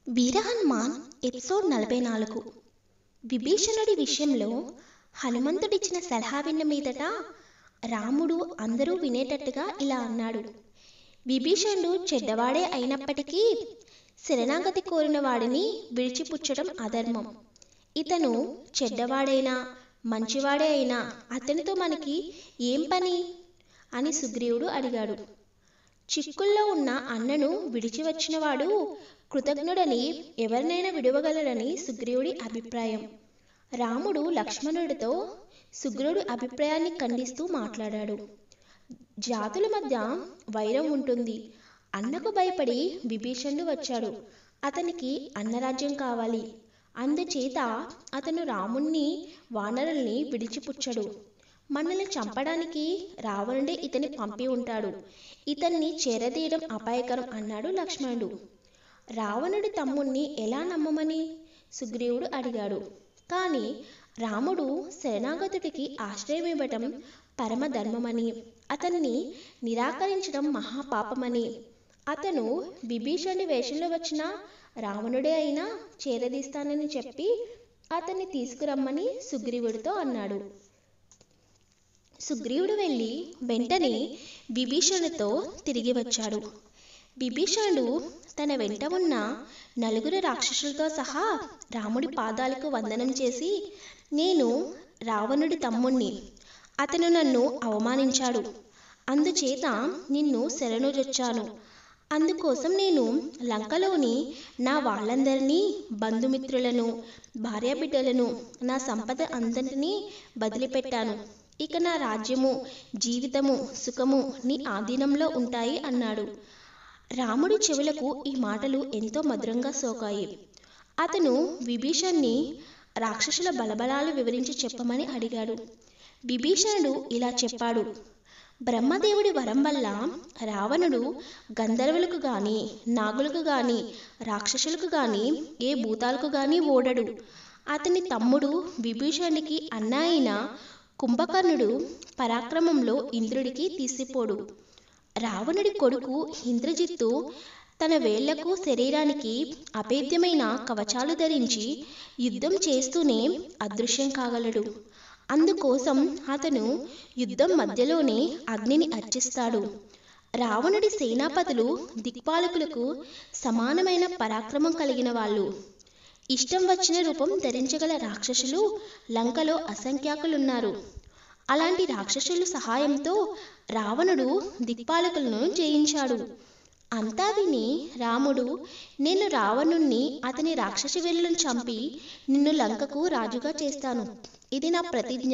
వీర Hanuman episode 44. విభీషణుడి విషయంలో హనుమంతుడిచ్చిన సలహా విన్న మీదట రాముడు అందరూ వినేటట్టుగా ఇలా అన్నాడు. విభీషణుడు చెడ్డవాడే అయినప్పటికీ శరణాగతి కోరిన వాడిని విడిచిపుచ్చడం అధర్మం. ఇతను చెడ్డవాడైనా మంచివాడే అయినా అతనితో మనకి ఏం పని అని సుగ్రీవుడు అడిగాడు. చిక్కుల్లో ఉన్న అన్నను విడిచి వచ్చినవాడు కృతజ్ఞుడని ఎవరినైనా విడవగలడని సుగ్రీవుడి అభిప్రాయం. రాముడు లక్ష్మణుడితో సుగ్రీవుడి అభిప్రాయాన్ని ఖండిస్తూ మాట్లాడాడు. జాతుల మధ్య వైరం ఉంటుంది. అన్నకు భయపడి విభీషణుడు వచ్చాడు. అతనికి అన్నరాజ్యం కావాలి. అందుచేత అతను రాముణ్ణి వానరుల్ని విడిచిపుచ్చడు. మనల్ని చంపడానికి రావణుడే ఇతన్ని పంపి ఉంటాడు. ఇతన్ని చేరదీయడం అపాయకరం అన్నాడు లక్ష్మణుడు. రావణుడి తమ్ముణ్ణి ఎలా నమ్మమని సుగ్రీవుడు అడిగాడు. కానీ రాముడు శరణాగతుడికి ఆశ్రయం ఇవ్వటం పరమధర్మమని, అతన్ని నిరాకరించడం మహాపాపమని, అతను విభీషణుడి వేషంలో వచ్చిన రావణుడే అయినా చేరదీస్తానని చెప్పి అతన్ని తీసుకురమ్మని సుగ్రీవుడితో అన్నాడు. సుగ్రీవుడు వెళ్ళి వెంటనే విభీషణుడితో తిరిగి వచ్చాడు. విభీషణుడు తన వెంట ఉన్న 4 రాక్షసులతో సహా రాముడి పాదాలకు వందనం చేసి, నేను రావణుడి తమ్ముణ్ణి, అతను నన్ను అవమానించాడు, అందుచేత నిన్ను శరణుజొచ్చాను. అందుకోసం నేను లంకలోని నా వాళ్ళందరినీ, బంధుమిత్రులను, భార్యాబిడ్డలను, నా సంపద అంతటినీ వదిలిపెట్టాను. ఇక నా రాజ్యము, జీవితము, సుఖము నీ ఆధీనంలో ఉంటాయి అన్నాడు. రాముడి చెవులకు ఈ మాటలు ఎంతో మధురంగా సోకాయి. అతను విభీషణుని రాక్షసుల బలబలాలు వివరించి చెప్పమని అడిగాడు. విభీషణుడు ఇలా చెప్పాడు. బ్రహ్మదేవుడి వరం వల్ల రావణుడు గంధర్వులకు గాని, నాగులకు గాని, రాక్షసులకు గాని, ఏ భూతాలకు గాని ఓడడు. అతని తమ్ముడు విభీషణుడికి అన్న అయిన కుంభకర్ణుడు పరాక్రమంలో ఇంద్రుడికి తీసిపోడు. రావణుడి కొడుకు ఇంద్రజిత్తు తన వేళ్లకు, శరీరానికి అభేద్యమైన కవచాలు ధరించి యుద్ధం చేస్తూనే అదృశ్యం కాగలడు. అందుకోసం అతను యుద్ధం మధ్యలోనే అగ్నిని అర్చిస్తాడు. రావణుడి సేనాపతులు దిక్పాలకులకు సమానమైన పరాక్రమం కలిగిన వాళ్ళు. ఇష్టం వచ్చిన రూపం ధరించగల రాక్షసులు లంకలో అసంఖ్యాకులున్నారు. అలాంటి రాక్షసుల సహాయంతో రావణుడు దిక్పాలకులను జయించాడు. అంతా విని రాముడు, నేను రావణుణ్ణి, అతని రాక్షస వీరులను చంపి నిన్ను లంకకు రాజుగా చేస్తాను. ఇది నా ప్రతిజ్ఞ.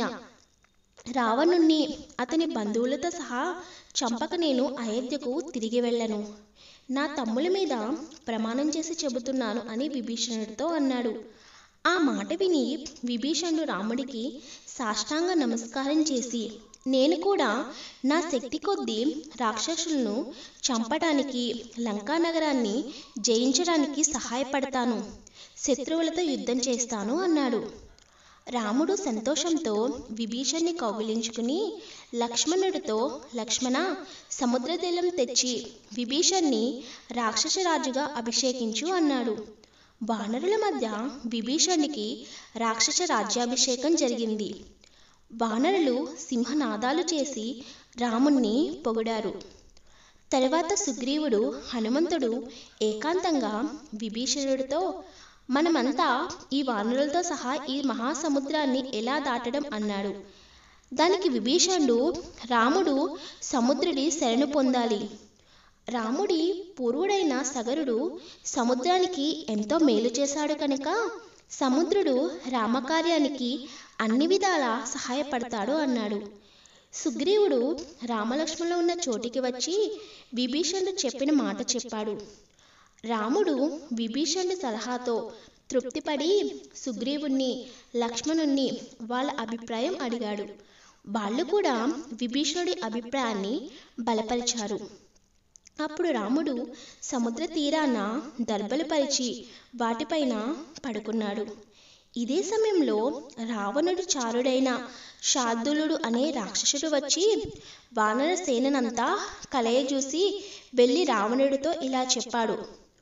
రావణుణ్ణి, అతని బంధువులతో సహా చంపక నేను అయోధ్యకు తిరిగి వెళ్ళను. నా తమ్ముల మీద ప్రమాణం చేసి చెబుతున్నాను అని విభీషణుడితో అన్నాడు. ఆ మాట విని విభీషణుడు రాముడికి సాష్టాంగ నమస్కారం చేసి, నేను కూడా నా శక్తి కొద్దీ రాక్షసులను చంపడానికి, లంకా నగరాన్ని జయించడానికి సహాయపడతాను. శత్రువులతో యుద్ధం చేస్తాను అన్నాడు. రాముడు సంతోషంతో విభీషణుని కౌగిలించుకుని లక్ష్మణుడితో, లక్ష్మణ, సముద్రజలం తెచ్చి విభీషణుని రాక్షసరాజుగా అభిషేకించు అన్నాడు. వానరుల మధ్య విభీషణునికి రాక్షస రాజ్యాభిషేకం జరిగింది. వానరులు సింహనాదాలు చేసి రాముణ్ణి పొగిడారు. తరువాత సుగ్రీవుడు, హనుమంతుడు ఏకాంతంగా విభీషణుడితో, మనమంతా ఈ వానరులతో సహా ఈ మహాసముద్రాన్ని ఎలా దాటడం అన్నాడు. దానికి విభీషణుడు, రాముడు సముద్రుడి శరణు పొందాలి. రాముడి పూర్వుడైన సగరుడు సముద్రానికి ఎంతో మేలు చేశాడు కనుక సముద్రుడు రామకార్యానికి అన్ని విధాలా సహాయపడతాడు అన్నాడు. సుగ్రీవుడు రామలక్ష్మణులు ఉన్న చోటికి వచ్చి విభీషణుడు చెప్పిన మాట చెప్పాడు. రాముడు విభీషణుడి సలహాతో తృప్తిపడి సుగ్రీవుణ్ణి, లక్ష్మణుణ్ణి వాళ్ళ అభిప్రాయం అడిగాడు. వాళ్ళు కూడా విభీషణుడి అభిప్రాయాన్ని బలపరిచారు. అప్పుడు రాముడు సముద్ర తీరాన దర్భలు పరిచి వాటిపైన పడుకున్నాడు. ఇదే సమయంలో రావణుడి చారుడైన శార్దూలుడు అనే రాక్షసుడు వచ్చి వానర సేనంతా కలయజూసి వెళ్ళి రావణుడితో ఇలా చెప్పాడు.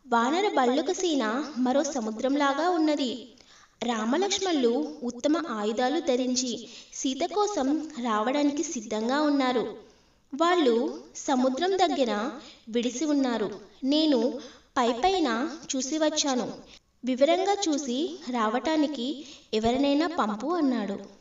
వానర బల్లుక సీన మరో సముద్రంలాగా ఉన్నది. రామలక్ష్మణులు ఉత్తమ ఆయుధాలు ధరించి సీత కోసం రావడానికి సిద్ధంగా ఉన్నారు. వాళ్ళు సముద్రం దగ్గర విడిసి ఉన్నారు. నేను పైపైన చూసి వచ్చాను. వివరంగా చూసి రావటానికి ఎవరినైనా పంపు అన్నాడు.